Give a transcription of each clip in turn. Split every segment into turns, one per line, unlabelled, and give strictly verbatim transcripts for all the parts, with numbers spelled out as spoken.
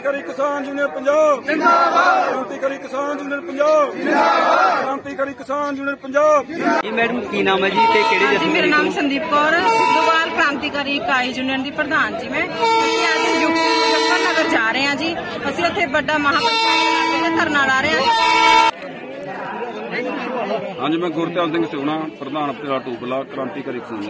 क्रांतिकारी किसान यूनियन पंजाब जिंदाबाद, क्रांतिकारी किसान यूनियन पंजाब जिंदाबाद, क्रांतिकारी किसान यूनियन पंजाब।
जी मैडम की नाम है जी ते केड़े
जी मेरा नाम संदीप कौर सिद्धोवाल क्रांतिकारी इकाई यूनियन की प्रधान जी। मैं अज यूपी मुजफ्फरनगर जा रहे हैं जी। असं उत्थे बड़ा महापंचायत धरना ला रहे हैं।
हाँ जी, मैं गुरतेल सिंह सोना प्रधान पटियाला टूबला क्रांतिकारी किसान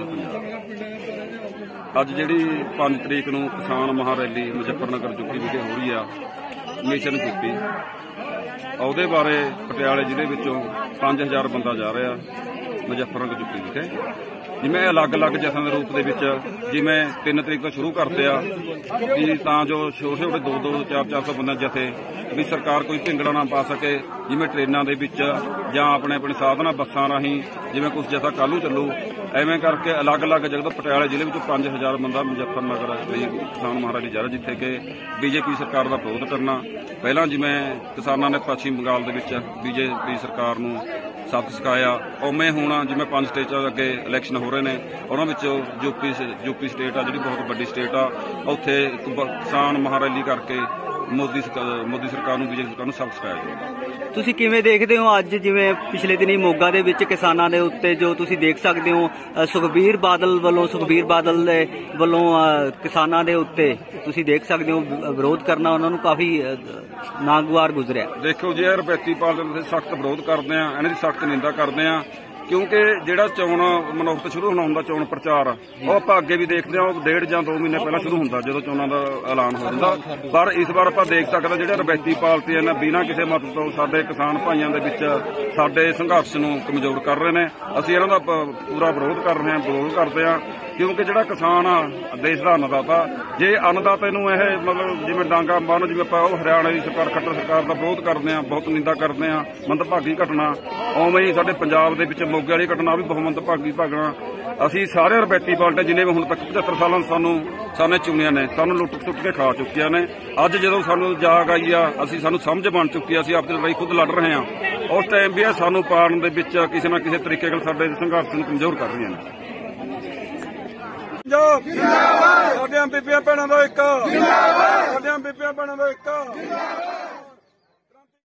पंजाब। अज जी पांच तरीक नूं किसान महारैली मुजफ्फरनगर जुप्पी विखे हो रही है मिशन जुप्पी। ਉਹਦੇ ਬਾਰੇ ਪਟਿਆਲੇ ਜ਼ਿਲ੍ਹੇ ਵਿੱਚੋਂ ਪੰਜ ਹਜ਼ਾਰ ਬੰਦਾ ਜਾ ਰਿਹਾ ਮੁਜ਼ੱਫਰਨਗਰ ਜੁੱਪੀ ਵਿਖੇ। ਜਿਵੇਂ ਅਲੱਗ-ਅਲੱਗ ਜਥਿਆਂ ਦੇ ਰੂਪ ਦੇ ਵਿੱਚ ਜਿਵੇਂ ਤਿੰਨ ਤਰੀਕ ਤੋਂ ਸ਼ੁਰੂ ਕਰਦੇ ਆ ਵੀ ਤਾਂ ਜੋ ਛੋਟੇ ਛੋਟੇ ਦੋ ਦੋ ਚਾਰ ਚਾਰ ਸੌ ਬੰਦੇ ਜਥੇ ਵੀ ਸਰਕਾਰ ਕੋਈ ਢਿੰਗੜਾ ਨਾ ਪਾ ਸਕੇ। ਜਿਵੇਂ ਟ੍ਰੇਨਾਂ ਦੇ ਵਿੱਚ ਜਾਂ ਆਪਣੇ ਆਪਣੇ ਸਾਧਨਾਂ ਬੱਸਾਂ ਰਾਹੀਂ ਜਿਵੇਂ ਕੁਝ ਜਥਾ ਕੱਲ੍ਹ ਨੂੰ ਚੱਲੂ, ਐਵੇਂ ਕਰਕੇ ਅਲੱਗ-ਅਲੱਗ ਜਗ੍ਹਾ ਪਟਿਆਲੇ ਜ਼ਿਲ੍ਹੇ ਵਿੱਚ ਪੰਜ ਹਜ਼ਾਰ ਬੰਦਾ ਮੁਜ਼ੱਫਰਨਗਰ ਲਈ ਕਿਸਾਨ ਮਹਾਰੈਲੀ ਜਾ ਰਿਹਾ, ਜਿੱਥੇ ਕਿ ਬੀਜੇਪੀ ਸਰਕਾਰ ਦਾ ਵਿਰੋਧ ਕਰਨਾ। ਪਹਿਲਾਂ ਜਿਵੇਂ ਕਿਸਾਨਾਂ ਨੇ ਪੱਛਮੀ ਬੰਗਾਲ ਦੇ ਵਿੱਚ ਬੀਜੇਪੀ ਸਰਕਾਰ ਨੂੰ ਸਬਕ ਸਿਖਾਇਆ, ਉਵੇਂ ਹੁਣ ਜਿਵੇਂ ਪੰਜ ਸਟੇਟਾਂ ਅੱਗੇ ਇਲੈਕਸ਼ਨ ਹੋ ਰਹੇ ਨੇ, ਉਹਨਾਂ ਵਿੱਚੋਂ ਯੂਪੀ ਯੂਪੀ ਸਟੇਟ ਆ ਜਿਹੜੀ ਬਹੁਤ ਵੱਡੀ ਸਟੇਟ ਆ, ਉੱਥੇ ਕਿਸਾਨ ਮਹਾਰੈਲੀ ਕਰਕੇ ਮੋਦੀ ਮੋਦੀ ਸਰਕਾਰ ਨੂੰ ਬੀਜੇਪੀ ਸਰਕਾਰ ਨੂੰ ਸਬਕ ਸਿਖਾਇਆ ਜਾਊਗਾ।
ਤੁਸੀਂ ਕਿਵੇਂ ਦੇਖਦੇ ਹੋ ਅੱਜ ਜਿਵੇਂ ਪਿਛਲੇ ਦਿਨੀ ਮੋਗਾ ਦੇ ਵਿੱਚ ਕਿਸਾਨਾਂ ਦੇ ਉੱਤੇ ਜੋ ਤੁਸੀਂ ਦੇਖ ਸਕਦੇ ਹੋ ਸੁਖਬੀਰ ਬਾਦਲ ਵੱਲੋਂ ਸੁਖਬੀਰ ਬਾਦਲ ਦੇ ਵੱਲੋਂ ਕਿਸਾਨਾਂ ਦੇ ਉੱਤੇ ਤੁਸੀਂ ਦੇਖ ਸਕਦੇ ਹੋ ਵਿਰੋਧ ਕਰਨਾ ਉਹਨਾਂ ਨੂੰ ਕਾਫੀ ਨਾਗਵਾਰ ਗੁਜ਼ਰਿਆ।
ਦੇਖੋ ਜੀ, ਇਹ ਰਵਾਇਤੀ ਪਾਰਟੀ ਦੇ ਸਖਤ ਵਿਰੋਧ ਕਰਦੇ ਆ, ਇਹਨਾਂ ਦੀ ਸਖਤ ਨਿੰਦਾ ਕਰਦੇ ਆ, ਕਿਉਂਕਿ ਜਿਹੜਾ ਚੋਣ ਮਨੁੱਖ ਤੋਂ ਸ਼ੁਰੂ ਹੋਣਾ ਹੁੰਦਾ ਚੋਣ ਪ੍ਰਚਾਰ ਉਹ ਆਪਾਂ ਅੱਗੇ ਵੀ ਦੇਖਦੇ ਹਾਂ, ਉਹ ਡੇਢ ਜਾਂ ਦੋ ਮਹੀਨੇ ਪਹਿਲਾਂ ਸ਼ੁਰੂ ਹੁੰਦਾ ਜਦੋਂ ਚੋਣਾਂ ਦਾ ਐਲਾਨ ਹੋ ਜਾਂਦਾ। ਪਰ ਇਸ ਵਾਰ ਆਪਾਂ ਦੇਖ ਸਕਦੇ ਜਿਹੜੇ ਰਵਾਇਤੀ ਪਾਰਟੀਆਂ ਨੇ ਬਿਨਾਂ ਕਿਸੇ ਮਦਦ ਤੋਂ ਸਾਡੇ ਕਿਸਾਨ ਭਾਈਆਂ ਦੇ ਵਿੱਚ ਸਾਡੇ ਸੰਘਰਸ਼ ਨੂੰ ਕਮਜ਼ੋਰ ਕਰ ਰਹੇ ਨੇ। ਅਸੀਂ ਇਹਨਾਂ ਦਾ ਪੂਰਾ ਵਿਰੋਧ ਕਰ ਰਹੇ ਹਾਂ, ਵਿਰੋਧ ਕਰਦੇ ਹਾਂ, ਕਿਉਂਕਿ ਜਿਹੜਾ ਕਿਸਾਨ ਆ ਦੇਸ਼ ਦਾ ਅੰਨਦਾਤਾ, ਜੇ ਅੰਨਦਾਤੇ ਨੂੰ ਇਹ ਮਤਲਬ ਜਿਵੇਂ ਡਾਂਗਾ ਮਾਰਨ, ਜਿਵੇਂ ਆਪਾਂ ਉਹ ਹਰਿਆਣਾ ਦੀ ਸਰਕਾਰ ਖੱਟਰ ਸਰਕਾਰ ਦਾ ਵਿਰੋਧ ਕਰਦੇ ਹਾਂ, ਬਹੁਤ ਨਿੰਦਾ ਕਰਦੇ ਹਾਂ, ਮੰਦਭਾਗੀ ਘਟਨਾ। ਉਵੇਂ ਹੀ ਸਾਡੇ ਪੰਜਾਬ ਦੇ ਵਿੱਚ ਮੋਗੇ ਵਾਲੀ ਘਟਨਾ ਵੀ ਬਹੁਤ ਮੰਦਭਾਗੀ ਘਟਨਾ। ਅਸੀਂ ਸਾਰੇ ਰਵਾਇਤੀ ਪਾਰਟੀ ਜਿਨੇ ਵੀ ਹੁਣ ਤੱਕ ਪਝੱਤਰ ਸਾਲਾਂ ਸਾਨੂੰ ਸਾਨੇ ਚੁਣਿਆ ਨੇ, ਸਾਨੂੰ ਲੁੱਟ ਸੁੱਟ ਕੇ ਖਾ ਚੁੱਕੀਆਂ ਨੇ। ਅੱਜ ਜਦੋਂ ਸਾਨੂੰ ਜਾਗ ਆਈ ਆ, ਅਸੀਂ ਸਾਨੂੰ ਸਮਝ ਬਣ ਚੁੱਕੀ ਆ, ਅਸੀਂ ਆਪਣੀ ਲੜਾਈ ਖੁਦ ਲੜ ਰਹੇ ਹਾਂ। ਉਸ ਟਾਈਮ ਵੀ ਇਹ ਸਾਨੂੰ ਪਾੜਨ ਦੇ ਵਿੱਚ ਕਿਸੇ ਨਾ ਕਿਸੇ ਤਰੀਕੇ ਨਾਲ ਸਾਡੇ ਸੰਘਰਸ਼ ਨੂੰ ਕਮਜ਼ੋਰ ਕਰ ਰਹੀਆਂ ਨੇ। ਪੰਜਾਬ ਜਿੰਦਾਬਾਦ, ਸਾਡੀਆਂ ਬੀਬੀਆਂ ਭੈਣਾਂ ਦਾ ਇੱਕ ਜਿੰਦਾਬਾਦ, ਸਾਡੀਆਂ ਬੀਬੀਆਂ ਭੈਣਾਂ ਦਾ ਇੱਕ।